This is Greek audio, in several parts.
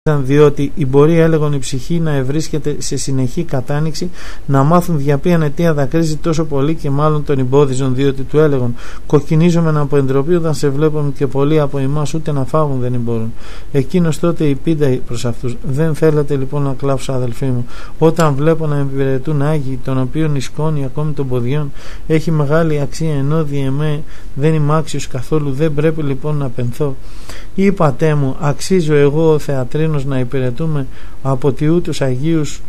διότι η μπορεί έλεγον η ψυχή να ευρίσκεται σε συνεχή κατάνοιξη, να μάθουν δια ποιαν αιτία δακρύζει τόσο πολύ και μάλλον τον εμπόδιζον, διότι του έλεγον κοκκινίζομεν από εντροπή όταν σε βλέπουν και πολλοί από εμάς ούτε να φάγουν δεν μπορούν. Εκείνος τότε υπήντα προς αυτούς: δεν θέλετε λοιπόν να κλάψω, αδελφοί μου, όταν βλέπω να υπηρετούν Άγιοι, των οποίων η σκόνη ακόμη των ποδιών έχει μεγάλη αξία, ενώ δι' εμέ δεν είμαι άξιος καθόλου, δεν πρέπει λοιπόν να πενθώ. Είπατε μου, αξίζω εγώ ο θεατρίνος να υπηρετούμε από τιούτους Αγίους,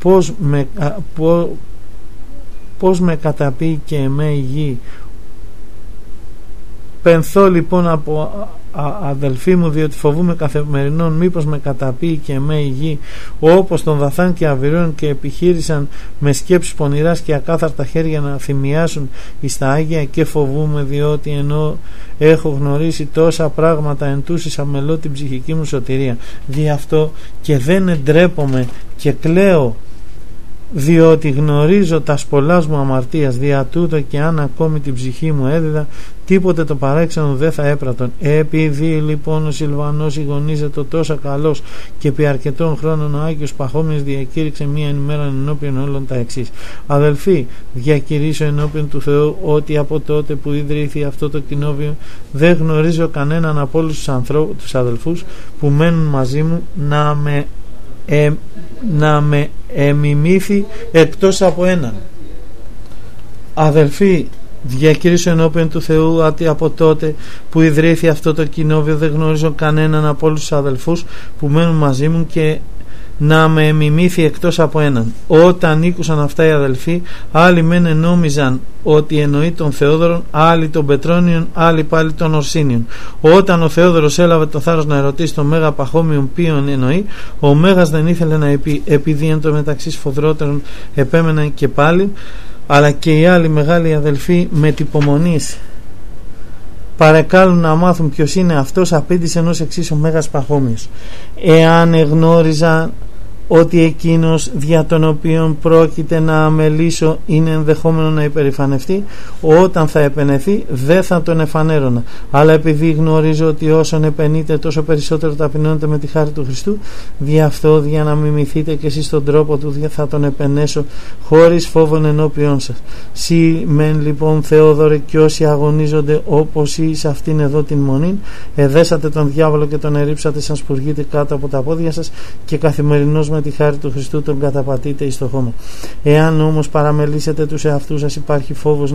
πώς με καταπεί και εμέ η γη. Πενθώ λοιπόν από αδελφοί μου, διότι φοβούμαι καθημερινών μήπως με καταπεί και εμέ η γη, όπως τον Δαθάν και Αβυρών, και επιχείρησαν με σκέψεις πονηράς και ακάθαρτα χέρια να θυμιάσουν εις τα Άγια, και φοβούμαι διότι ενώ έχω γνωρίσει τόσα πράγματα εν τούσης αμελώ την ψυχική μου σωτηρία. Δι' αυτό και δεν εντρέπομαι και κλαίω, διότι γνωρίζω τα σπολάς μου αμαρτίας, δια τούτο και αν ακόμη την ψυχή μου έδιδα, τίποτε το παράξενο δεν θα έπρατον. Επειδή λοιπόν ο Σιλβανός ηγονίζεται τόσο καλός και επί αρκετών χρόνων ο Άγιος Παχώμιος διακήρυξε μία ημέρα ενώπιον όλων τα εξής: αδελφοί, διακηρύσω ενώπιον του Θεού ότι από τότε που ιδρύθη αυτό το κοινόβιο δεν γνωρίζω κανέναν από όλους τους αδελφούς που μένουν μαζί μου να με εμιμήθη εκτός από έναν. Αδελφοί, διακηρύσω ενώπιον του Θεού ότι από τότε που ιδρύθη αυτό το κοινόβιο δεν γνωρίζω κανέναν από όλους τους αδελφούς που μένουν μαζί μου και να με εμιμήθη εκτός από έναν. Όταν ήκουσαν αυτά οι αδελφοί, άλλοι μεν νόμιζαν ότι εννοεί τον Θεόδωρον, άλλοι τον Πετρόνιον, άλλοι πάλι τον Ορσίνιον. Όταν ο Θεόδωρος έλαβε το θάρρος να ερωτήσει τον Μέγα Παχώμιον ποιον εννοεί, ο Μέγας δεν ήθελε να πει, επειδή εν τω μεταξύ σφοδρότερον επέμεναν και πάλι, αλλά και οι άλλοι μεγάλοι αδελφοί με τυπομονής παρεκάλουν να μάθουν ποιος είναι αυτός. Απήντησε ενός εξής ο Μέγας Παχώμιος: εάν εγνώριζα ότι εκείνος δια τον οποίον πρόκειται να αμελήσω είναι ενδεχόμενο να υπερηφανευτεί, όταν θα επενεθεί δεν θα τον εφανέρωνα, αλλά επειδή γνωρίζω ότι όσον επενείτε τόσο περισσότερο ταπεινώνετε με τη χάρη του Χριστού, δι' αυτό για να μιμηθείτε και εσείς τον τρόπο του θα τον επενέσω χωρίς φόβον ενώπιον σας. Σύ μεν λοιπόν Θεόδωρε και όσοι αγωνίζονται όπως εις αυτήν εδώ την μονήν, εδέσατε τον διάβολο και τον ερρίψατε σαν σπουργίτε κάτω από τα πόδια σας, και καθημερινώς με τη χάρη του Χριστού τον καταπατείτε εις το χώμα. Εάν όμως παραμελήσετε τους εαυτούς σας, υπάρχει φόβος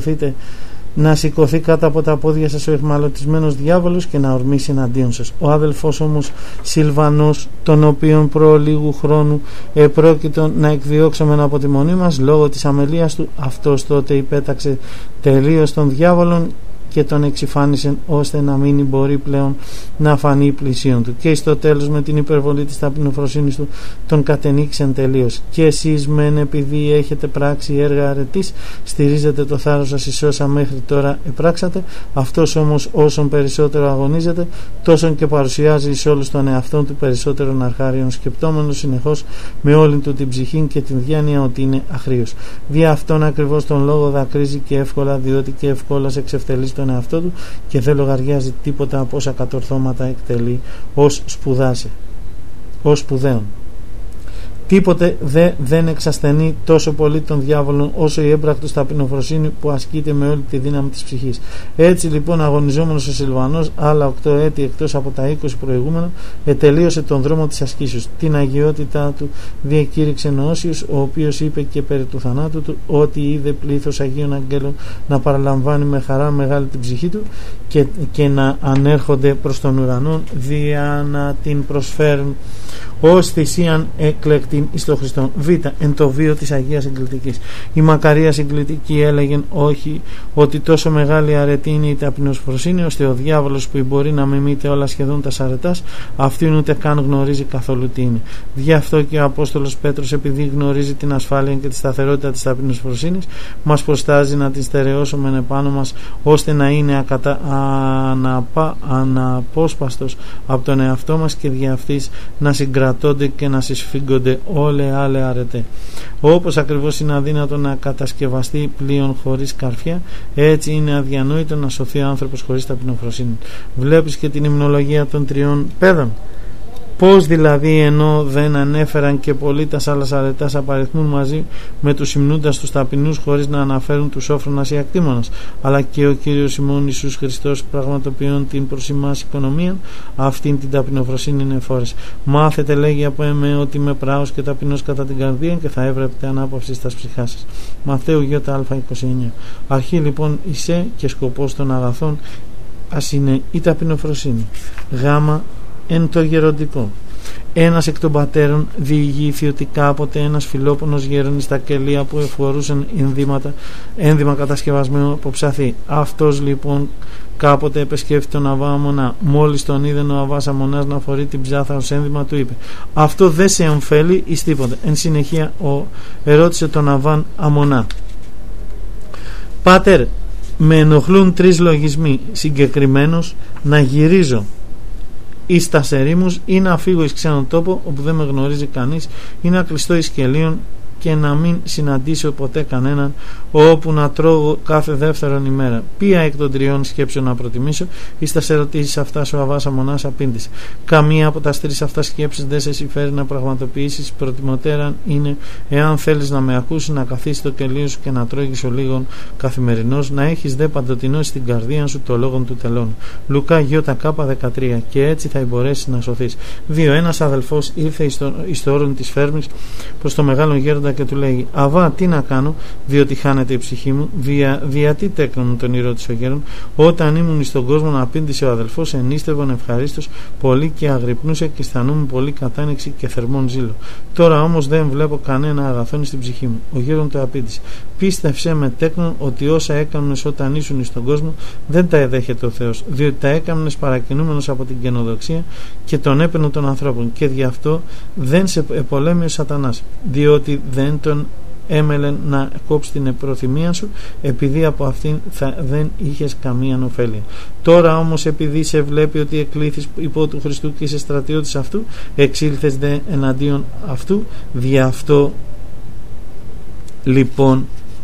να σηκωθεί κάτω από τα πόδια σας ο αιχμαλωτισμένος διάβολος και να ορμήσει εναντίον σας. Ο αδελφός όμως Σιλβανός, τον οποίον προ λίγου χρόνου επρόκειτο να εκδιώξαμε από τη μονή μας λόγω της αμελίας του, αυτός τότε υπέταξε τελείως τον διάβολον και τον εξυφάνισε ώστε να μην μπορεί πλέον να φανεί πλησίον του, και στο τέλος με την υπερβολή της ταπεινοφροσύνης του τον κατενίξεν τελείως. Και εσείς μεν επειδή έχετε πράξει έργα αρετής στηρίζετε το θάρρος σας εις όσα μέχρι τώρα επράξατε, αυτός όμως όσον περισσότερο αγωνίζεται τόσον και παρουσιάζει εις όλους τον εαυτόν του περισσότερον αρχάριον, σκεπτόμενος συνεχώς με όλη του την ψυχή και την διάνοια ότι είναι αχρίος. Δι' αυτόν ακριβώς τον λόγο δακρύζει και εύκολα, διότι και ευκόλας εξευτελεί τον εαυτό του και δεν λογαριάζει τίποτα από όσα κατορθώματα εκτελεί ως σπουδαίων. Τίποτε δεν εξασθενεί τόσο πολύ τον διάβολο όσο η έμπρακτος ταπεινοφροσύνη που ασκείται με όλη τη δύναμη της ψυχής. Έτσι λοιπόν αγωνιζόμενος ο Σιλβανός άλλα 8 έτη εκτός από τα 20 προηγούμενα ετελείωσε τον δρόμο της ασκήσεως. Την αγιότητά του διακήρυξε ο Όσιος, ο οποίος είπε και περί του θανάτου του ότι είδε πλήθος Αγίων Αγγέλων να παραλαμβάνει με χαρά μεγάλη την ψυχή του και να ανέρχονται προς τον ουρανό δια να την προσφέρουν ως θυσίαν εκλεκτήν εις το Χριστόν. Β. Εν το βίο της Αγίας Συγκλητικής. Η μακαρία Συγκλητική έλεγεν όχι ότι τόσο μεγάλη αρετή είναι η ταπεινοφροσύνη ώστε ο διάβολος που μπορεί να μιμείται όλα σχεδόν τα αρετάς αυτήν ούτε καν γνωρίζει καθόλου τι είναι. Γι' αυτό και ο Απόστολος Πέτρος, επειδή γνωρίζει την ασφάλεια και τη σταθερότητα της ταπεινοφροσύνης, μας προστάζει να την στερεώσουμε επάνω μας ώστε να είναι αναπόσπαστος από τον εαυτό μας και δι' αυτής να συγκρατώνται και να συσφίγγονται όλε άλλε αρετέ. Όπως ακριβώς είναι αδύνατο να κατασκευαστεί πλοίον χωρίς καρφιά, έτσι είναι αδιανόητο να σωθεί ο άνθρωπος χωρίς ταπεινοφροσύνη. Βλέπεις και την υμνολογία των 3 παιδών. Πώς δηλαδή, ενώ δεν ανέφεραν και πολλοί τα άλλας αρετάς, απαριθμούν μαζί με τους υμνούντας τους ταπεινούς χωρίς να αναφέρουν τους όφρονας ή ακτήμονας, αλλά και ο Κύριος ημών Ιησούς Χριστός πραγματοποιών την προς ημάς οικονομία, αυτήν την ταπεινοφροσύνη είναι φόρες. Μάθετε, λέγει από εμέ, ότι είμαι πράος και ταπεινός κατά την καρδία και θα έβρεπτε ανάπαυση στα ψυχά σας. Μαθαίου ΙΑ29. Αρχή λοιπόν εισέ και σκοπός των αγαθών ας είναι η ταπεινοφροσύνη. Γάμα εν το γεροντικό. Ένας εκ των πατέρων διηγήθη ότι κάποτε ένας φιλόπονος γέρονης στα κελία που εφορούσαν ένδυμα κατασκευασμένο από ψαθί. Αυτός λοιπόν κάποτε επεσκέφθη τον Αβά Αμονά. Μόλις τον είδε ο Αβάς Αμονάς να φορεί την ψάθα ως ένδυμα, του είπε: αυτό δεν σε εμφέλει εις τίποτε. Εν συνεχεία ερώτησε τον Αβάν Αμονά: Πάτερ, με ενοχλούν 3 λογισμοί, συγκεκριμένως να γυρίζω εις τα ερήμους ή να φύγω εις ξένον τόπο όπου δεν με γνωρίζει κανείς ή να κλειστώ εις κελίων και να μην συναντήσω ποτέ κανέναν, όπου να τρώγω κάθε δεύτερον ημέρα. Ποια εκ των 3 σκέψεων να προτιμήσω? Εις τα ερωτήσεις αυτά ο Αβάς Αμονάς απήντησε: καμία από τα 3 αυτά σκέψεις δεν σε συμφέρει να πραγματοποιήσεις. Προτιμότεραν είναι, εάν θέλεις να με ακούσεις, να καθίσεις στο κελίο σου και να τρώγεις ο λίγον καθημερινός, να έχεις δε παντοτινό στην καρδία σου το λόγον του τελώνου. Λουκά ΙΚ13. Και έτσι θα μπορέσεις να σωθείς. 2. Ένας αδελφός ήρθε εις το όρον της φέρμης προς το μεγάλο γέροντα και του λέει: Αβά, τι να κάνω, διότι χάνεται η ψυχή μου? Δια τι τέκνον, τον ρώτησε ο γέρον. Όταν ήμουν στον κόσμο, να απήντησε ο αδελφός, ενίστευον ευχαρίστως πολύ και αγρυπνούσε και αισθανόμουν πολύ κατάνοιξη και θερμόν ζήλο. Τώρα όμως δεν βλέπω κανένα αγαθόν στην ψυχή μου. Ο γέρον του απήντησε: πίστευσέ με τέκνον ότι όσα έκανες όταν ήσουν στον κόσμο δεν τα εδέχεται ο Θεός, διότι τα έκανες παρακινούμενος από την καινοδοξία και τον έπαινο των ανθρώπων, και δι' αυτό δεν σε πολέμει ο Σατανάς, διότι δεν τον έμελε να κόψει την προθυμία σου, επειδή από αυτήν δεν είχες καμία ωφέλεια. Τώρα όμως, επειδή σε βλέπει ότι εκλήθης υπό του Χριστού και είσαι στρατιώτης αυτού, εξήλθες δε εναντίον αυτού, δι' αυτό λοιπόν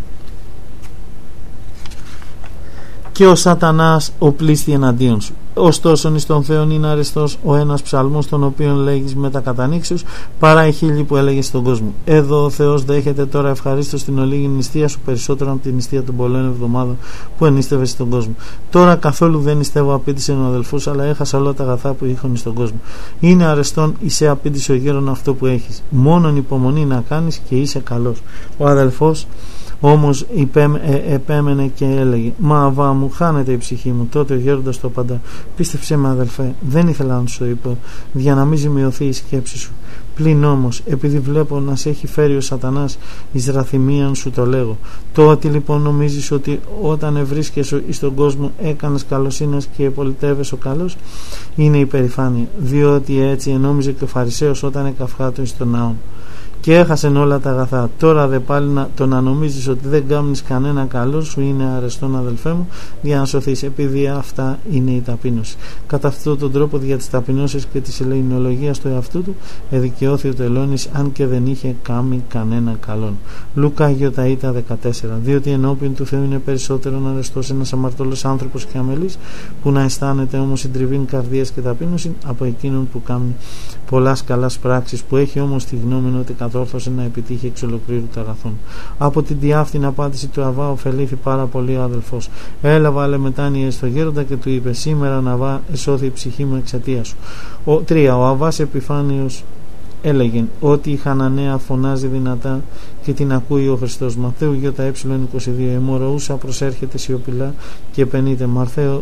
και ο Σατανάς οπλίστη εναντίον σου. Ωστόσο εις τον Θεόν είναι αρεστός ο ένας ψαλμός, τον οποίον λέγεις με τα κατανήξεως, παρά οι 1000 που έλεγες στον κόσμο. Εδώ ο Θεός δέχεται τώρα ευχαρίστως την ολίγη νηστεία σου, περισσότερο από την νηστεία των πολλών εβδομάδων που ενίστευες στον κόσμο. Τώρα καθόλου δεν νηστεύω, απήντησε ο αδελφός, αλλά έχασα όλα τα αγαθά που είχαν στον κόσμο. Είναι αρεστόν εισέ, απήντησε ο γέρον, αυτό που έχεις. Μόνον υπομονή να κάνεις και είσαι καλός. Ο αδελφός όμως επέμενε και έλεγε: Μα Αβά μου, χάνεται η ψυχή μου. Τότε ο γέροντας το απαντά: πίστεψέ με αδελφέ, δεν ήθελα να σου το είπω, για να μην ζημιωθεί η σκέψη σου. Πλην όμως, επειδή βλέπω να σε έχει φέρει ο Σατανάς εις ραθυμίαν, σου το λέγω. Το ότι λοιπόν νομίζεις ότι όταν ευρίσκεσαι στον κόσμο έκανες καλοσύνες και πολιτεύεσαι ο καλός, είναι υπερηφάνεια, διότι έτσι ενόμιζε και ο Φαρισαίος όταν εκαυχάτω στον ναό και έχασεν όλα τα αγαθά. Τώρα δε πάλι το να νομίζεις ότι δεν κάνεις κανένα καλό, σου είναι αρεστόν αδελφέ μου, για να σωθείς, επειδή αυτά είναι η ταπείνωση. Κατά αυτόν τον τρόπο, δια της ταπεινώσης και της ελεηνολογίας του εαυτού του, εδικαιώθη ο τελώνης, αν και δεν είχε κάνει κανένα καλόν. Λούκα Ι14. Διότι ενώπιον του Θεού είναι περισσότερο αρεστός ένας αμαρτωλός άνθρωπος και αμελής, που να αισθάνεται όμως συντριβήν καρδίας και ταπείνωση, από εκείνον που κάνει πολλάς καλάς πράξεις, που έχει όμως τη γνώμη ότι κατόρθωσε να επιτύχει εξ ολοκλήρου τα αγαθών. Από την διάφθηνη απάντηση του Αβά ωφελήθη πάρα πολύ ο αδελφός. Έλαβα αλεμετάνιε στο γέροντα και του είπε: σήμερα Αβά, εσώθη η ψυχή μου εξαιτία σου. 3. Ο Αβάς Επιφάνιος έλεγε ότι η Χαναναία φωνάζει δυνατά και την ακούει ο Χριστός. Μαθαίου Ι22. Εμοροούσα προσέρχεται σιωπηλά και επενείται. Μαρθαίο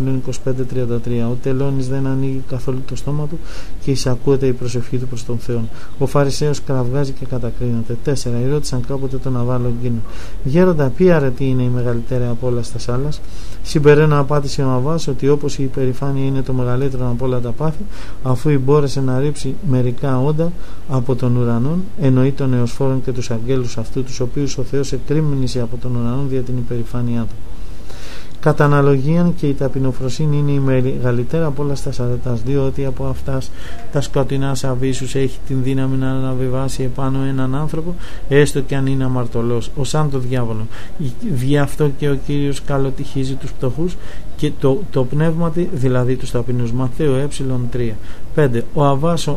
Ε25-33. Ο τελώνης δεν ανοίγει καθόλου το στόμα του και εισακούεται η προσευχή του προς τον Θεό. Ο Φαρισαίος κραυγάζει και κατακρίνεται. 4. Ρώτησαν κάποτε τον Αβάλο εκείνο: γέροντα, ποια αρετή είναι η μεγαλύτερη από όλα στα άλλας? Συμπεραίνω, απάντησε ο Αβάς, ότι όπως η υπερηφάνεια είναι το μεγαλύτερο από όλα τα πάθη, αφού μπόρεσε να ρίψει μερικά όντα από τον ουρανό, εννοεί των νεοσφόρων και τους αγγέλους αυτού, τους οποίους ο Θεός εκρήμνησε από τον ουρανό δια την υπερηφάνειά του. Κατά αναλογίαν και η ταπεινοφροσύνη είναι η μεγαλύτερα από όλα στα αρετάς, διότι από αυτάς τα σκοτεινά σαβίσους έχει την δύναμη να αναβιβάσει επάνω έναν άνθρωπο, έστω και αν είναι αμαρτωλός, ως αν το διάβολο. Γι' αυτό και ο Κύριος καλοτυχίζει τους φτωχούς και το πνεύματι, δηλαδή τους ταπεινούς. Ματθαίου 3. 5. Ο Αβάς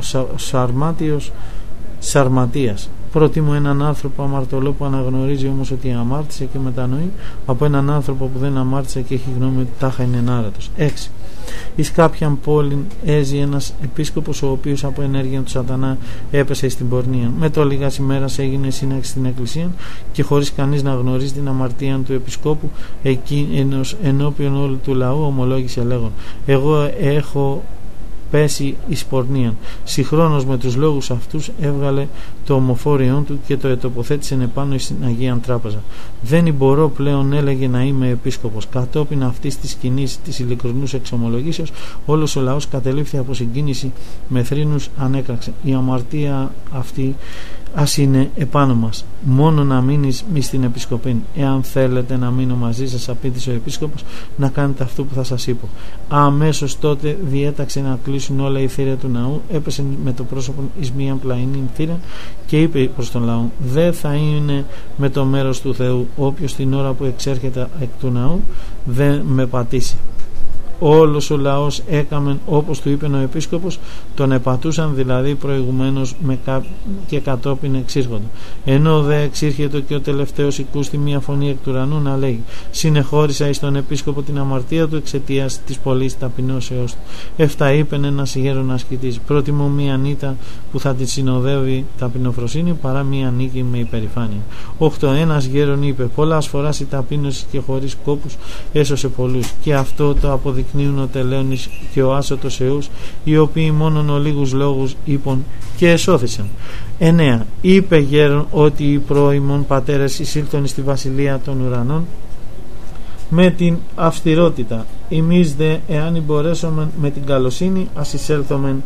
Σαρματίας. Προτιμώ έναν άνθρωπο αμαρτωλό που αναγνωρίζει όμως ότι αμάρτησε και μετανοεί, από έναν άνθρωπο που δεν αμάρτησε και έχει γνώμη ότι τάχα είναι ενάρατος. 6. Εις κάποιαν πόλη έζει ένας επίσκοπος, ο οποίος από ενέργεια του σατανά έπεσε στην πορνεία. Με το λίγας ημέρας έγινε σύναξη στην εκκλησία και χωρίς κανείς να γνωρίζει την αμαρτία του επισκόπου, εκείνος ενώπιον όλου του λαού ομολόγησε λέγον: εγώ έχω πέσει εις πορνείαν. Συγχρόνως με τους λόγους αυτούς έβγαλε το ομοφόριον του και το ετοποθέτησε επάνω στην Αγίαν Τράπεζα. Δεν μπορώ πλέον, έλεγε, να είμαι επίσκοπος. Κατόπιν αυτής της σκηνής της ειλικρινούς εξομολογήσεως, όλος ο λαός κατελήφθη από συγκίνηση, με θρήνους ανέκραξε. Η αμαρτία αυτή ας είναι επάνω μας. Μόνο να μείνεις μη στην επισκοπή. Εάν θέλετε να μείνω μαζί σας, απήντησε ο επίσκοπος, να κάνετε αυτό που θα σας είπω. Αμέσως τότε διέταξε να κλείσουν όλα οι θύρια του ναού, έπεσε με το πρόσωπο εις μία πλαϊνή θύρα και είπε προς τον λαό: δεν θα είναι με το μέρος του Θεού όποιος την ώρα που εξέρχεται εκ του ναού δεν με πατήσει. Όλος ο λαός έκαμεν όπως του είπε ο επίσκοπος, τον επατούσαν δηλαδή προηγουμένως και κατόπιν εξήρχονται. Ενώ δε εξήρχεται και ο τελευταίος οικούστη μία φωνή εκ του ουρανού να λέγει: συνεχώρησα εις τον επίσκοπο την αμαρτία του εξαιτίας της πολλής ταπεινώσεως του. 7. Είπεν ένας γέρον ασκητής: πρότιμο μία νύτα που θα τη συνοδεύει ταπεινοφροσύνη παρά μία νίκη με υπερηφάνεια. 8. Ένας γέρον είπε: πολλάς φοράς η ταπείνωση και χωρίς κόπους έσωσε πολλούς, και αυτό το αποδεικνύουν ο τελέονης και ο άσωτος Εούς, οι οποίοι μόνον ο λίγους λόγους είπαν και εσώθησαν. 9. Είπε γέρον ότι οι πρώιμων πατέρες εισήλθον στη βασιλεία των ουρανών με την αυστηρότητα. Εμείς δε, εάν μπορέσουμε με την καλοσύνη, ας εισέλθομεν.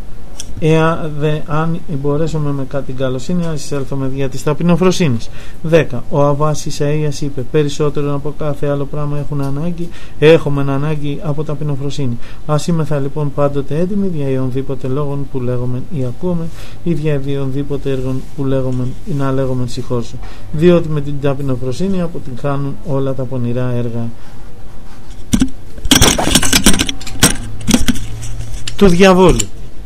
Αν μπορέσουμε με κάτι την καλοσύνη, ας εισέλθουμε δια της ταπεινοφροσύνης. 10. Ο Αβάς Ισαΐας είπε: περισσότερο από κάθε άλλο πράγμα έχουμε ανάγκη από ταπεινοφροσύνη. Ας είμεθα λοιπόν πάντοτε έτοιμοι δια ιονδήποτε λόγων που λέγομεν ή ακούμε, ή δια ιονδήποτε έργων που λέγομεν ή να λέγομεν συγχώρσου. Διότι με την ταπεινοφροσύνη αποτυγχάνουν όλα τα πονηρά έργα του διαβόλου.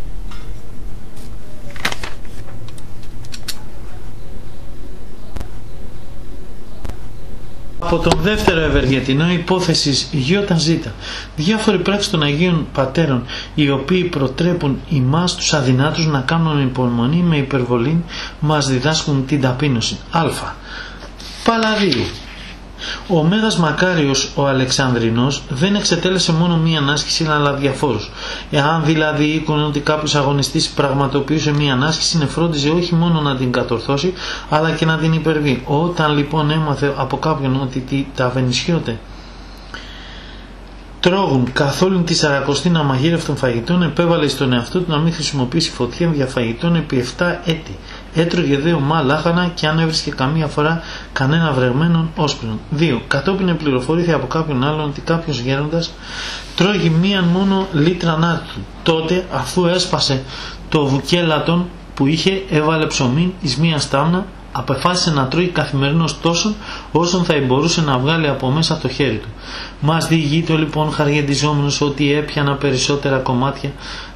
Από τον δεύτερο ευεργετινό υπόθεσης ΙΖ, διάφοροι πράξεις των Αγίων Πατέρων, οι οποίοι προτρέπουν ημάς τους αδυνάτους να κάνουν υπομονή με υπερβολή, μας διδάσκουν την ταπείνωση. Α. Παλαδίου. Ο Μέγας Μακάριος ο Αλεξανδρινός δεν εξετέλεσε μόνο μία άσκηση, αλλά διαφόρους. Εάν δηλαδή οίκονε ότι κάποιος αγωνιστής πραγματοποιούσε μία άσκηση, νεφρόντιζε όχι μόνο να την κατορθώσει, αλλά και να την υπερβεί. Όταν λοιπόν έμαθε από κάποιον ότι τα βενισιώτε τρώγουν καθόλου τη σαρακοστήν αμαγείρευτων φαγητών, επέβαλε στον εαυτό του να μην χρησιμοποιήσει φωτιά διαφαγητών επί 7 έτη. Έτρωγε δε ομά λάχανα και αν έβρισκε καμία φορά κανένα βρεγμένον όσπρον. 2. Κατόπιν πληροφορήθηκε από κάποιον άλλον ότι κάποιος γέροντας τρώγει μίαν μόνο λίτρα νάρτου. Τότε, αφού έσπασε το βουκέλατον που είχε, έβαλε ψωμί εις μία στάμνα, απεφάσισε να τρώει καθημερινώς τόσον όσον θα μπορούσε να βγάλει από μέσα το χέρι του. Μας διηγείται λοιπόν χαργεντιζόμενος ότι έπιανα περισσότερα κομμάτια.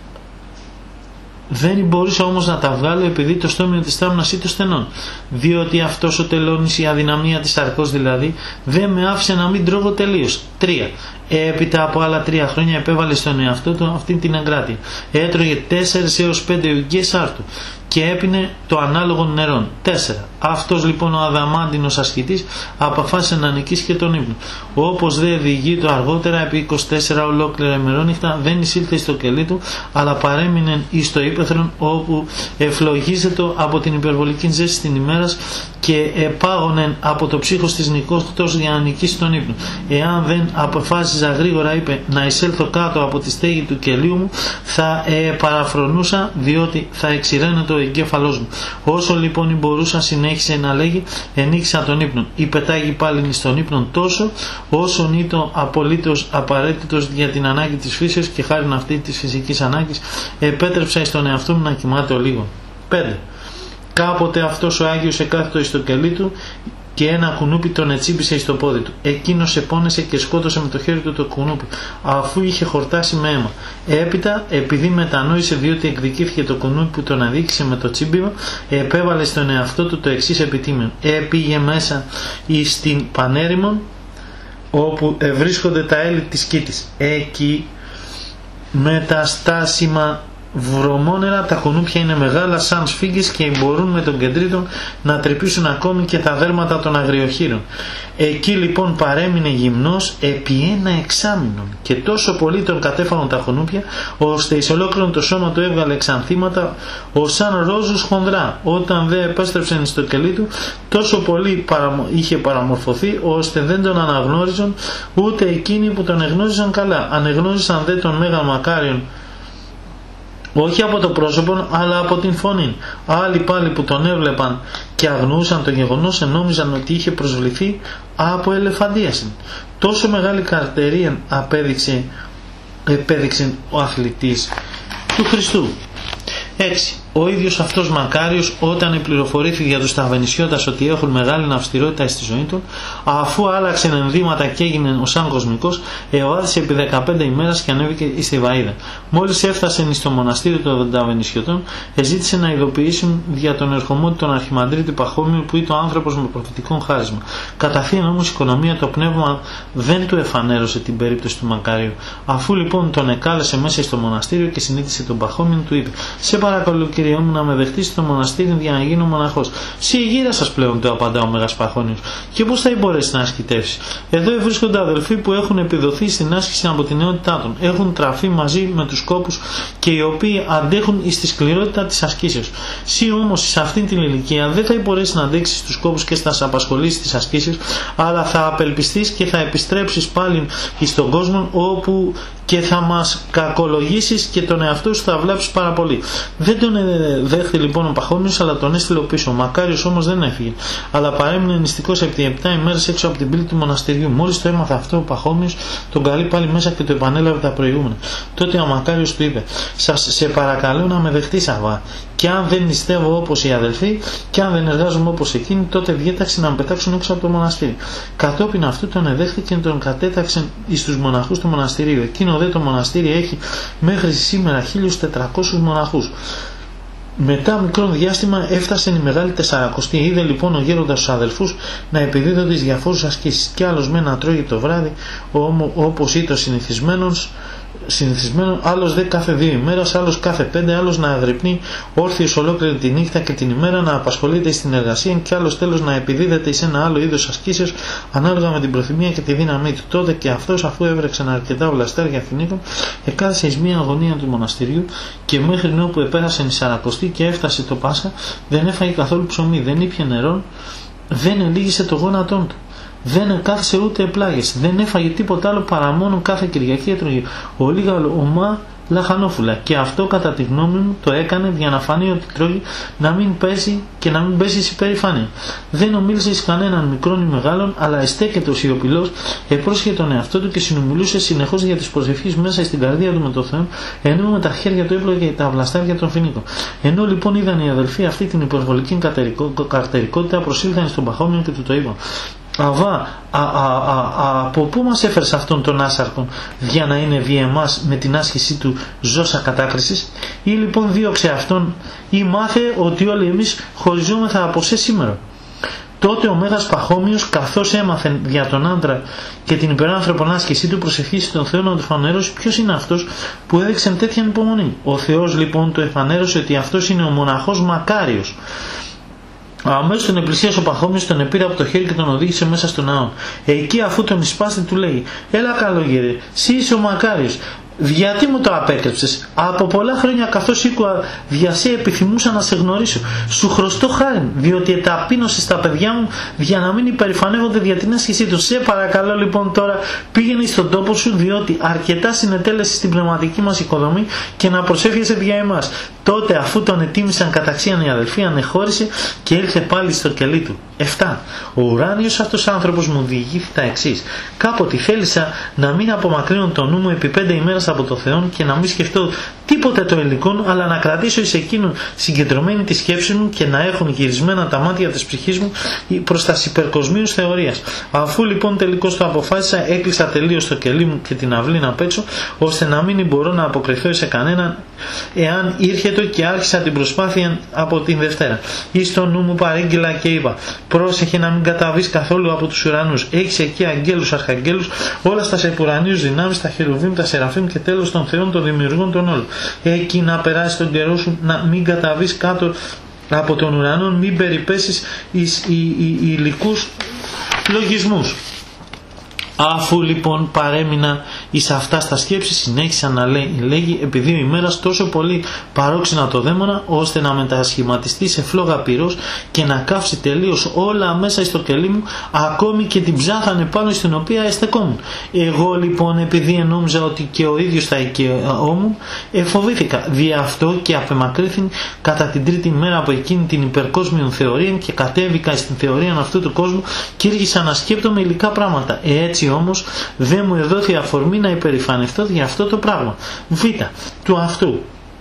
Δεν μπορούσε όμως να τα βγάλω επειδή το στόμιο της στάμνας ή των στενών, διότι αυτός ο τελώνης, η αδυναμία της σαρκός δηλαδή, δεν με άφησε να μην τρώγω τελείως. 3. Έπειτα από άλλα 3 χρόνια επέβαλε στον εαυτό του αυτή την εγκράτεια. Έτρωγε 4 έως 5 ουγγιές άρτου και έπινε το ανάλογο νερόν. 4. Αυτός λοιπόν ο αδαμάντινος ασκητής αποφάσισε να νικήσει και τον ύπνο. Όπως δε διηγείται αργότερα, επί 24 ολόκληρα ημερόνυχτα δεν εισήλθε στο κελί του, αλλά παρέμεινε εις το ύπαιθρον, όπου ευλογίζεται από την υπερβολική ζέση την ημέρας και επάγωνεν από το ψύχος της νυχτός για να νικήσει τον ύπνο. Εάν δεν αποφάσιζα γρήγορα, είπε, να εισέλθω κάτω από τη στέγη του κελίου μου, θα παραφρονούσα, διότι θα εξηραίνεται ο εγκέφαλός μου. Όσο λοιπόν μπορούσα, συνέχισε να λέγει, ενίχυσα τον ύπνο. Ή πετάγει πάλι στον ύπνο τόσο, όσον ήταν απολύτως απαραίτητος για την ανάγκη της φύσεως, και χάριν αυτή της φυσικής ανάγκης επέτρεψα στον εαυτό μου να κοιμάται λίγο. 5. Κάποτε αυτός ο Άγιος εκάθετο εις το κελί του και ένα κουνούπι τον ετσίπησε εις το πόδι του. Εκείνος επώνεσε και σκότωσε με το χέρι του το κουνούπι, αφού είχε χορτάσει με αίμα. Έπειτα, επειδή μετανόησε διότι εκδικήθηκε το κουνούπι που τον αδίκησε με το τσίμπημα, επέβαλε στον εαυτό του το εξής επιτίμιο. Πήγε μέσα εις την Πανέρημον, όπου βρίσκονται τα έλλη της Κήτης. Εκεί με τα στάσιμα βρωμόνερα τα κουνούπια είναι μεγάλα σαν σφίγγες και μπορούν με τον κεντρίτον να τρυπήσουν ακόμη και τα δέρματα των αγριοχείρων. Εκεί λοιπόν παρέμεινε γυμνός επί ένα εξάμηνο και τόσο πολύ τον κατέφαγαν τα κουνούπια, ώστε εις ολόκληρο το σώμα του έβγαλε εξανθήματα ως σαν ρόζους χονδρά. Όταν δε επέστρεψαν στο κελί του, τόσο πολύ είχε παραμορφωθεί, ώστε δεν τον αναγνώριζαν ούτε εκείνοι που τον εγνώριζαν καλά. Ανεγνώρισαν δε τον Μέγαν Μακάριον, όχι από το πρόσωπο, αλλά από την φωνή. Άλλοι πάλι που τον έβλεπαν και αγνοούσαν το γεγονός, ενόμιζαν ότι είχε προσβληθεί από ελεφαντίαση. Τόσο μεγάλη καρτερία επέδειξε ο αθλητής του Χριστού. 6. Ο ίδιος αυτός Μακάριος, όταν πληροφορήθηκε για τους ταβενισιώτας ότι έχουν μεγάλη αυστηρότητα στη ζωή του, αφού άλλαξε ενδύματα και έγινε ο σαν κοσμικός, εωάθησε επί 15 ημέρας και ανέβηκε στη Βαΐδα. Μόλις έφτασε στο μοναστήριο των ταβενισιωτών, ζήτησε να ειδοποιήσουν για τον ερχομό του τον Αρχιμανδρίτη Παχώμιου, που ήταν άνθρωπος με προφητικό χάρισμα. Καταρχήν όμως η οικονομία, το πνεύμα δεν του εφανέρωσε την περίπτωση του Μακάριου. Αφού λοιπόν τον εκάλεσε μέσα στο μοναστήριο και συνήθισε τον Παχώμιο, του είπε: «Σε παρακαλώ, Κύριε μου, να με δεχτείς στο μοναστήρι για να γίνω μοναχός». «Συ γύρα σας πλέον», του απαντά ο Μέγας Παχώνιος, «και πώς θα μπορέσει να ασκητεύσει? Εδώ βρίσκονται αδελφοί που έχουν επιδοθεί στην άσκηση από την νεότητά των. Έχουν τραφεί μαζί με τους κόπους και οι οποίοι αντέχουν στη σκληρότητα της ασκήσεως. Συ όμως σε αυτήν την ηλικία δεν θα μπορέσει να αντέξεις στους κόπους και θα σε απασχολήσει τις ασκήσεις, αλλά θα απελπιστείς και θα επιστρέψεις πάλι στον κόσμο, όπου και θα μας κακολογήσεις και τον εαυτό σου θα βλάψεις πάρα πολύ». Δεν τον δέχτη λοιπόν ο Παχώμιος, αλλά τον έστειλε πίσω. Ο Μακάριος όμως δεν έφυγε, αλλά παρέμεινε νηστικός επί 7 ημέρες έξω από την πύλη του μοναστηριού. Μόλις το έμαθε αυτό, ο Παχώμιος τον καλεί πάλι μέσα και το επανέλαβε τα προηγούμενα. Τότε ο Μακάριος του είπε: «Σε παρακαλώ να με δεχτείς, Αβά, και αν δεν νηστεύω όπως οι αδελφοί και αν δεν εργάζομαι όπως εκείνοι, τότε διέταξε να με πετάξουν έξω από το μοναστήρι». Κατόπιν αυτού τον εδέχτηκε και τον κατέταξε στους μοναχούς του μοναστηρίου. Εκείνο δε το μοναστήρι έχει μέχρι σήμερα 1400 μοναχούς. Μετά μικρό διάστημα έφτασε η Μεγάλη Τεσσαρακοστή. Είδε λοιπόν ο γέροντας τους αδελφούς να επιδίδονται τις διαφόρους ασκήσεις, και άλλος με να τρώγει το βράδυ όπως ήταν συνηθισμένο, άλλος δε κάθε 2 ημέρες, άλλος κάθε 5, άλλος να αγρυπνεί όρθιος ολόκληρη τη νύχτα και την ημέρα, να απασχολείται στην εργασία, και άλλος τέλος να επιδίδεται σε ένα άλλο είδος ασκήσεως ανάλογα με την προθυμία και τη δύναμή του. Τότε και αυτός, αφού έβρεξαν αρκετά βλαστέρια φινίκων, εκάθισε εις μία αγωνία του μοναστηριού, και μέχρι όπου επέρασε η Σαρακοστή και έφτασε το Πάσχα, δεν έφαγε καθόλου ψωμί, δεν ήπιε νερό, δεν ελίγησε το γόνατόν του. Δεν κάθισε ούτε επλάγες, δεν έφαγε τίποτα άλλο παρά μόνο κάθε Κυριακή έτρωγε ολίγα ομά λαχανόφουλα, και αυτό κατά τη γνώμη μου το έκανε για να φανεί ότι τρώγει, να μην πέσει και να μην πέσει σε υπερηφάνεια. Δεν ομίλησε εις κανέναν μικρόν ή μεγάλον, αλλά εστέκεται ο σιωπηλός, επρόσχε τον εαυτό του και συνομιλούσε συνεχώς για τις προσευχές μέσα στην καρδία του με το Θεό, ενώ με τα χέρια του έπλογε τα βλαστάρια των φοινίκων. Ενώ λοιπόν είδαν οι αδελφοί αυτή την υπερβολική καρτερικότητα, προσήλθαν στον Παχώμιο και του το είπαν: «Αβά, από πού μας έφερες αυτόν τον άσαρκον για να είναι βία εμάς με την άσκησή του ζώσα κατάκρισης? Ή λοιπόν δίωξε αυτόν, ή μάθε ότι όλοι εμείς χωριζόμεθα από σε σήμερα». Τότε ο Μέγας Παχώμιος, καθώς έμαθε για τον άντρα και την υπεράνθρωπον άσκησή του, προσευχήσει τον Θεό να του φανερώσει ποιος είναι αυτός που έδειξε τέτοια υπομονή. Ο Θεός λοιπόν του εφανέρωσε ότι αυτός είναι ο μοναχός Μακάριος. Αμέσως τον επλησίασε ο Παχώμιος, τον επήρε από το χέρι και τον οδήγησε μέσα στον ναό. Εκεί, αφού τον εισπάστη, του λέει: «Έλα καλόγερε, εσύ είσαι ο Μακάριος. γιατί μου το απέκρυψες? Από πολλά χρόνια καθώς ήκουα διασύ επιθυμούσα να σε γνωρίσω. Σου χρωστώ χάριν, διότι εταπείνωσες τα παιδιά μου για να μην υπερηφανεύονται δια την άσκησή του. Σε παρακαλώ λοιπόν τώρα πήγαινε στον τόπο σου, διότι αρκετά συνετέλεσες στην πνευματική μας οικοδομή και να προσεύχεσαι δια εμάς. Τότε αφού τον ετίμησαν καταξίαν οι αδελφοί, ανεχώρησε και ήλθε πάλι στο κελί του. 7. Ο ουράνιος αυτός άνθρωπος μου διηγήθη τα εξής. Κάποτε θέλησα να μην απομακρύνω το νου μου επί 5 ημέρες από το Θεό και να μην σκεφτώ τίποτε το υλικό, αλλά να κρατήσω εις εκείνον συγκεντρωμένη τη σκέψη μου και να έχουν γυρισμένα τα μάτια της ψυχής μου προς τα υπερκοσμίους θεωρίας. Αφού λοιπόν τελικώς το αποφάσισα, έκλεισα τελείως το κελί μου και την αυλή απ' έξω, ώστε να μην μπορώ να αποκριθώ σε κανέναν εάν ήρχετο, και άρχισα την προσπάθεια από την Δευτέρα. Εις το νου μου παρήγγειλα και είπα: πρόσεχε να μην καταβείς καθόλου από τους ουρανούς. Έχεις εκεί αγγέλους, αρχαγγέλους, όλα στα υπουρανίους δυνάμεις, τα χερουβίμ, τα σεραφίμ και τέλος των θεών των δημιουργών των όλων. Εκεί να περάσεις τον καιρό σου, να μην καταβείς κάτω από τον ουρανό, μην περιπέσεις εις υλικούς λογισμούς. Αφού λοιπόν παρέμεινα εις αυτά στα σκέψη, συνέχισα να λέγει επί 2 ημέρας τόσο πολύ παρόξενα το δαίμονα, ώστε να μετασχηματιστεί σε φλόγα πυρός και να καύσει τελείως όλα μέσα στο κελί μου, ακόμη και την ψάχανε πάνω στην οποία εστεκόμουν. Εγώ λοιπόν, επειδή ενόμιζα ότι και ο ίδιος θα οικειόμουν, φοβήθηκα. Δι' αυτό και απεμακρύθην κατά την 3η μέρα από εκείνη την υπερκόσμιον θεωρία και κατέβηκα στην θεωρία αυτού του κόσμου και άρχισα να σκέπτομαι υλικά πράγματα. Έτσι όμως δεν μου εδόθη αφορμή να υπερηφανευτώ για αυτό το πράγμα. Β. Του αυτού.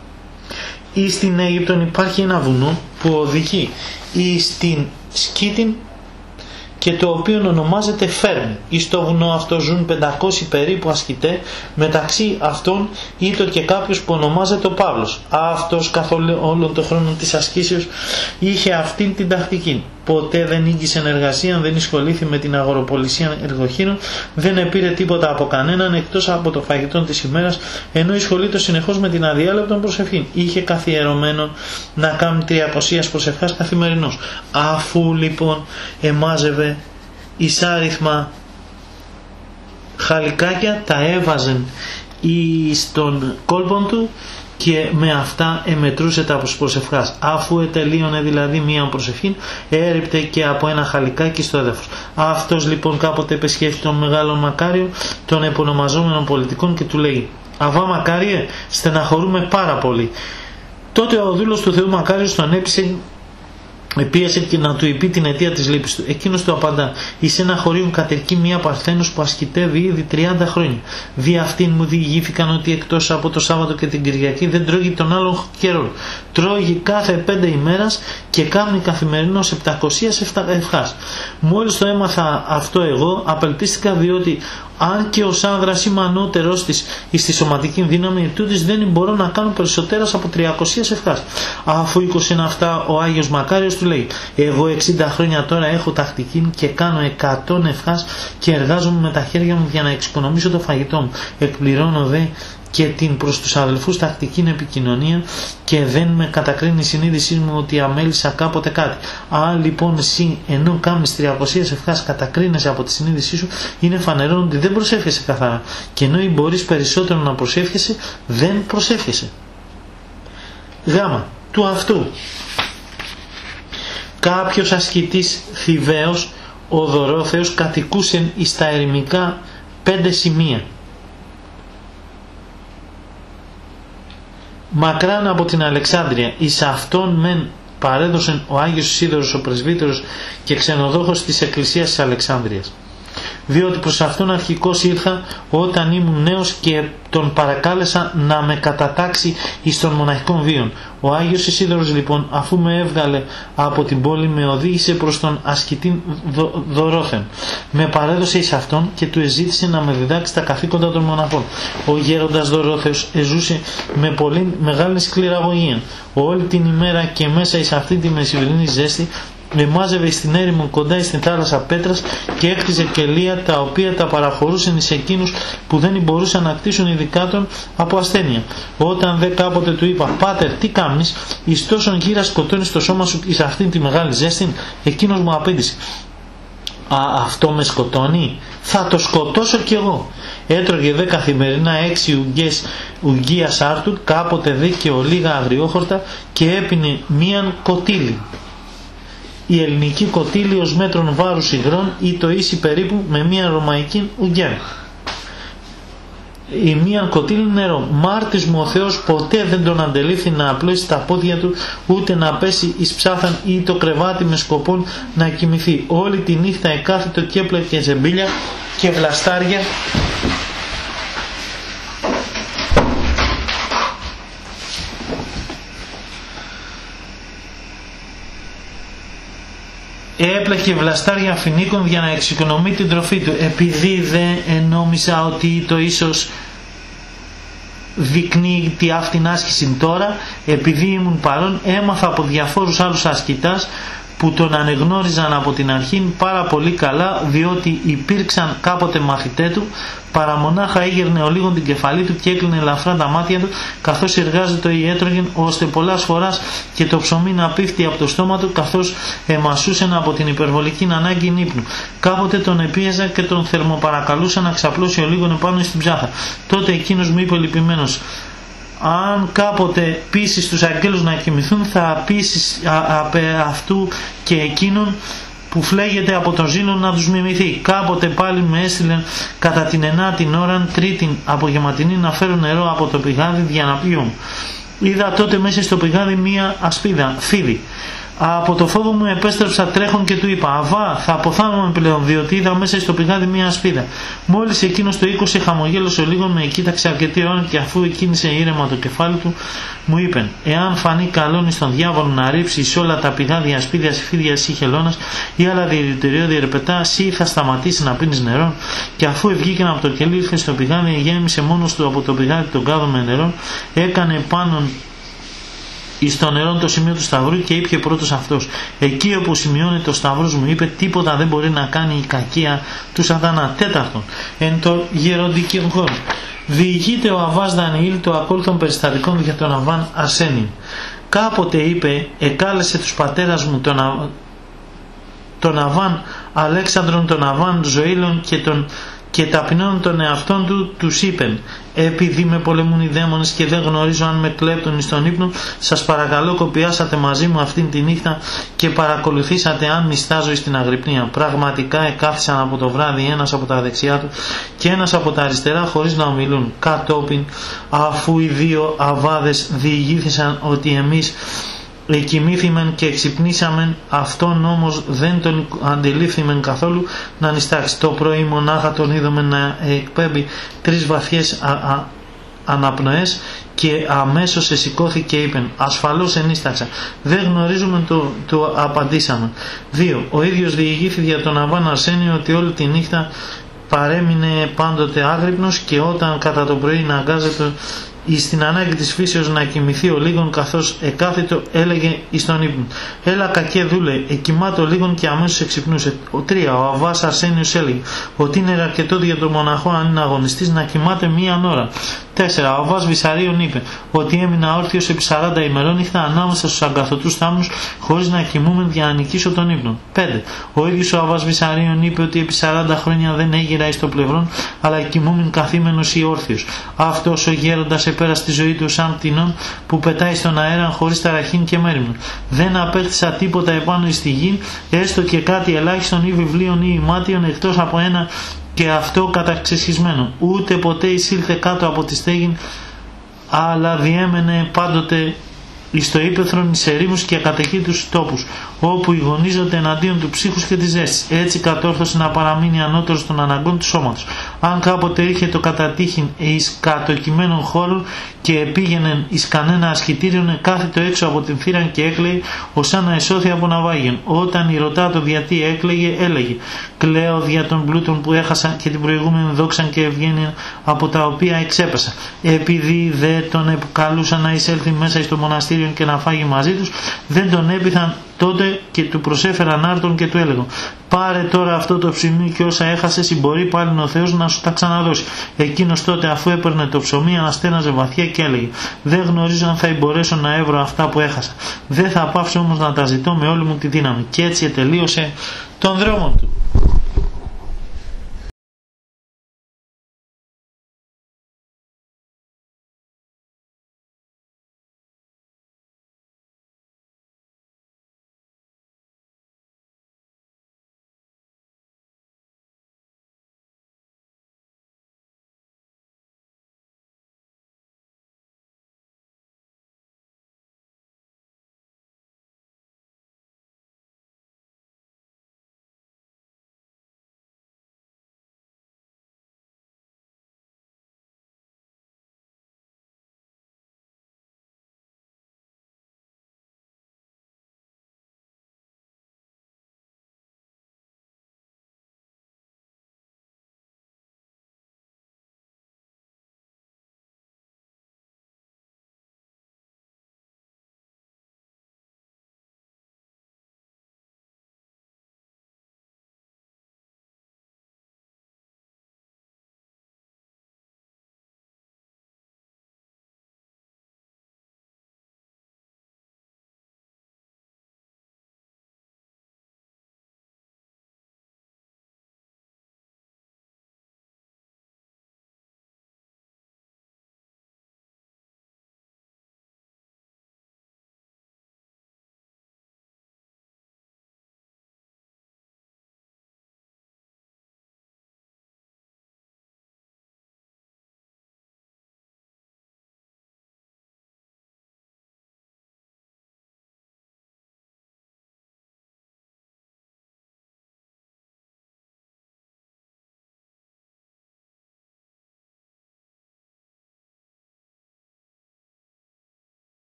Ή στην Αίγυπτον υπάρχει ένα βουνό που οδηγεί ή στην Σκήτην και το οποίο ονομάζεται Φέρμη. Εις το βουνό αυτό ζουν 500 περίπου ασκητέ, μεταξύ αυτών ήτο και κάποιος που ονομάζεται ο Παύλος. Αυτός καθ' όλον τον χρόνο της ασκήσεως είχε αυτήν την τακτική. Ποτέ δεν ήγγισε εργασία, δεν ασχολήθη με την αγοροπολισία εργοχείρων, δεν επήρε τίποτα από κανέναν εκτός από το φαγητό της ημέρας, ενώ ασχολείται συνεχώς με την αδιάλεπτον προσευχή. Είχε καθιερωμένο να κάνει 300 προσευχάς καθημερινώς. Αφού λοιπόν εμάζευε εισάριθμα χαλικάκια, τα έβαζεν στον κόλπον του και με αυτά εμετρούσε τα προσευχάς. Αφού ετελείωνε δηλαδή μία προσευχή, έριπτε και από ένα χαλικάκι στο έδαφος. Αυτός λοιπόν κάποτε επεσχέθηκε τον μεγάλον Μακάριο, τον επωνομαζόμενων πολιτικών, και του λέει: Αβά Μακάριε, στεναχωρούμε πάρα πολύ. Τότε ο δούλος του Θεού Μακάριος τον πίεσε και να του είπε την αιτία της λύπης του. Εκείνος του απαντά: εις ένα χωρίον κατοικεί μία Παρθένος που ασκητεύει ήδη 30 χρόνια. Δι' αυτήν μου διηγήθηκαν ότι εκτός από το Σάββατο και την Κυριακή δεν τρώγει τον άλλον καιρό. Τρώγει κάθε 5 ημέρας και κάνει καθημερινώς 700 ευχάς. Μόλις το έμαθα αυτό εγώ, απελπίστηκα, διότι αν και ως άνδρας είμαι ανώτερος της εις τη σωματική δύναμη τούτης, δεν μπορώ να κάνω περισσότερας από 300 ευχάς. Αφού 20 αυτά, ο Άγιος Μακάριος του λέει: εγώ 60 χρόνια τώρα έχω τακτική και κάνω 100 ευχάς και εργάζομαι με τα χέρια μου για να εξοικονομήσω το φαγητό μου. Εκπληρώνω δε και την προς τους αδελφούς τακτική επικοινωνία και δεν με κατακρίνει η συνείδησή μου ότι αμέλησα κάποτε κάτι. Αν λοιπόν εσύ ενώ κάνεις 300 ευχάς κατακρίνεσαι από τη συνείδησή σου, είναι φανερό ότι δεν προσεύχεσαι καθαρά, και ενώ μπορείς περισσότερο να προσεύχεσαι, δεν προσεύχεσαι. Γ. Του αυτού. Κάποιος ασκητής Θηβαίος, ο Δωρόθεος, κατοικούσεν εις τα ερημικά 5 σημεία. Μακράν από την Αλεξάνδρεια, εις αυτόν μεν παρέδωσεν ο Άγιος Σίδωρος ο πρεσβύτερος και ξενοδόχος της Εκκλησίας της Αλεξάνδρειας. Διότι προς αυτόν αρχικώς ήρθα όταν ήμουν νέος και τον παρακάλεσα να με κατατάξει εις των μοναχικών βίων. Ο Άγιος Ισίδωρος λοιπόν, αφού με έβγαλε από την πόλη, με οδήγησε προς τον ασκητή Δωρόθεν. Με παρέδωσε εις αυτόν και του εζήτησε να με διδάξει τα καθήκοντα των μοναχών. Ο γέροντας Δωρόθεος εζούσε με πολύ μεγάλη σκληραγωγία. Όλη την ημέρα και μέσα εις αυτή τη μεσημερινή ζέστη μάζευε στην έρημο κοντά στην θάλασσα πέτρας και έκτιζε κελία, τα οποία τα παραχωρούσαν εις εκείνους που δεν μπορούσαν να κτίσουν ειδικά τον από ασθένεια. Όταν δε κάποτε του είπα: Πάτερ, τι κάμνεις, εις τόσον γύρα σκοτώνεις το σώμα σου εις αυτήν τη μεγάλη ζέστη? Εκείνος μου απέντησε: αυτό με σκοτώνει, θα το σκοτώσω κι εγώ. έτρωγε δε καθημερινά 6 ουγγίας άρτου, κάποτε δε και ολίγα αγριόχορτα, και έπινε μίαν κοτήλι. Η ελληνική κοτήλι ως μέτρον βάρους υγρών ή το ίση περίπου με μία ρωμαϊκή ουγγιά. Η μίαν κοτήλι νερό. Μάρτης μου ο Θεός ποτέ δεν τον αντελήφθη να απλώσει τα πόδια του, ούτε να πέσει εις ψάθαν ή το κρεβάτι με σκοπόν να κοιμηθεί. Όλη τη νύχτα εκάθιτο και έπλεκε ζεμπίλια και βλαστάρια έπλεκε βλαστάρια φοινίκων για να εξοικονομεί την τροφή του. Επειδή δεν νόμιζα ότι το ίσως δεικνύει τη αυτήν άσκηση τώρα, επειδή ήμουν παρόν, έμαθα από διαφόρους άλλους ασκητάς που τον ανεγνώριζαν από την αρχή πάρα πολύ καλά, διότι υπήρξαν κάποτε μαθητέ του, παραμονάχα έγερνε ο λίγον την κεφαλή του και έκλεινε ελαφρά τα μάτια του καθώς εργάζεται ή έτρωγε, ώστε πολλάς φοράς και το ψωμί να πέφτει από το στόμα του καθώς εμασούσεν από την υπερβολική ανάγκη ύπνου. Κάποτε τον επίεζα και τον θερμοπαρακαλούσα να ξαπλώσει ο λίγον επάνω στην ψάθα. Τότε εκείνος μου είπε λυπημένος: αν κάποτε πείσεις τους αγγέλους να κοιμηθούν, θα πείσεις αυτού και εκείνον που φλέγεται από τον ζήλο να τους μιμηθεί. Κάποτε πάλι με έστειλε κατά την 9η ώρα τρίτην απογευματινή να φέρω νερό από το πηγάδι για να πιω. Είδα τότε μέσα στο πηγάδι μία ασπίδα, φίδι. Από το φόβο μου επέστρεψα τρέχον και του είπα: Αβά, θα αποθάνομαι πλέον, διότι είδα μέσα στο πηγάδι μία ασπίδα. Μόλις εκείνος το 20 χαμογέλωσε λίγο, με κοίταξε αρκετή ώρα και αφού εκκίνησε ήρεμα το κεφάλι του, μου είπε: εάν φανεί καλόν στον διάβολο να ρίξει σε όλα τα πηγάδια ασπίδια, φίδια ή χελώνας ή άλλα δηλητηριώδη ερπετά, εσύ θα σταματήσει να πίνεις νερό. Και αφού βγήκε από το κελί, ήρθε στο πηγάδι, γέμισε μόνος του από το πηγάδι τον κάδο με νερό, έκανε πάνω εις το νερό το σημείο του σταυρού και είπε πρώτος αυτός: εκεί όπου σημειώνει το σταυρός μου, είπε, τίποτα δεν μπορεί να κάνει η κακία του σατανά. Τέταρτον, εν το γεροντική χώρο. Διηγείται ο Αββάς Δανιήλ το ακόλουθον περιστατικών για τον Αββάν Αρσένη. Κάποτε είπε, εκάλεσε τους πατέρας μου τον Αββάν Αλέξανδρον, τον Αββάν Ζωήλων και ταπεινών των εαυτών του, τους είπεν: επειδή με πολεμούν οι δαίμονες και δεν γνωρίζω αν με κλέπτουν εις τον ύπνο, σας παρακαλώ κοπιάσατε μαζί μου αυτήν τη νύχτα και παρακολουθήσατε αν νηστάζω εις την αγρυπνία. Πραγματικά εκάθισαν από το βράδυ ένας από τα δεξιά του και ένας από τα αριστερά χωρίς να ομιλούν. Κατόπιν, αφού οι δύο αβάδες διηγήθησαν ότι εμείς εκοιμήθημεν και εξυπνήσαμεν, αυτόν όμως δεν τον αντιλήφθημεν καθόλου να νηστάξει. Το πρωί μονάχα τον είδαμε να εκπέμπει 3 βαθιές αναπνοές και αμέσως εσηκώθηκε και είπεν: ασφαλώς ενίσταξα. Δεν γνωρίζουμε, το απαντήσαμε. 2. Ο ίδιος διηγήθη για τον Αββάν Αρσένιο ότι όλη τη νύχτα παρέμεινε πάντοτε άγρυπνος και όταν κατά το πρωί να αγκάζεται στην ανάγκη της φύσεως να κοιμηθεί ο λίγον καθώς εκάθιτο, έλεγε εις τον ύπνο: έλα κακέ δούλε, εκοιμάτω λίγον και αμέσως εξυπνούσε. 3. Ο Αββάς Αρσένιος έλεγε ότι είναι αρκετό για τον μοναχό, αν είναι αγωνιστής, να κοιμάται 1 ώρα. 4. Ο Αββάς Βυσαρίων είπε ότι έμεινα όρθιος επί 40 ημερών νύχτα ανάμεσα στους αγκαθωτούς θάμνους χωρίς να κοιμούμεν για να νικήσω τον ύπνο. 5. Ο ίδιος ο Αββάς Βυσαρίων είπε ότι επί 40 χρόνια δεν έγειρα εις το πλευρόν, αλλά κοιμούμεν καθήμενος ή όρθιος. Αυτός ο γέροντας επέρασε τη ζωή του σαν πτηνόν που πετάει στον αέρα χωρίς ταραχήν και μέριμνο. Δεν απέκτησα τίποτα επάνω στη γη, έστω και κάτι ελάχιστον ή βιβλίων ή ημάτιων, εκτός από ένα και αυτό καταξεσχισμένο. Ούτε ποτέ εισήλθε κάτω από τη στέγη, αλλά διέμενε πάντοτε εις το ύπαιθρον, εις ερήμους και ακατοικήτους τόπους, όπου ηγονίζονται εναντίον του ψύχους και της ζέστης. Έτσι κατόρθωσε να παραμείνει ανώτερος των αναγκών του σώματος. Αν κάποτε είχε το κατατύχην εις κατοικημένων χώρων και πήγαινε εις κανένα ασκητήριον, κάθιτο έξω από την θύρα και έκλαιγε ως να εσώθη από ναυάγιον. Όταν η ρωτά το γιατί έκλαιγε, έλεγε: κλαίω δια των πλούτων που έχασα και την προηγούμενη δόξαν και ευγένεια από τα οποία εξέπεσα. Επειδή δεν τον επικαλούσαν να εισέλθει μέσα στο μοναστήριο και να φάγει μαζί τους, δεν τον έπειθαν τότε και του προσέφεραν άρτον και του έλεγαν: πάρε τώρα αυτό το ψωμί και όσα έχασες μπορεί πάλι ο Θεός να σου τα ξαναδώσει. Εκείνος τότε, αφού έπαιρνε το ψωμί, αναστέναζε βαθιά και έλεγε: δεν γνωρίζω αν θα μπορέσω να έβρω αυτά που έχασα. Δεν θα πάψω όμως να τα ζητώ με όλη μου τη δύναμη. Και έτσι τελείωσε τον δρόμο του.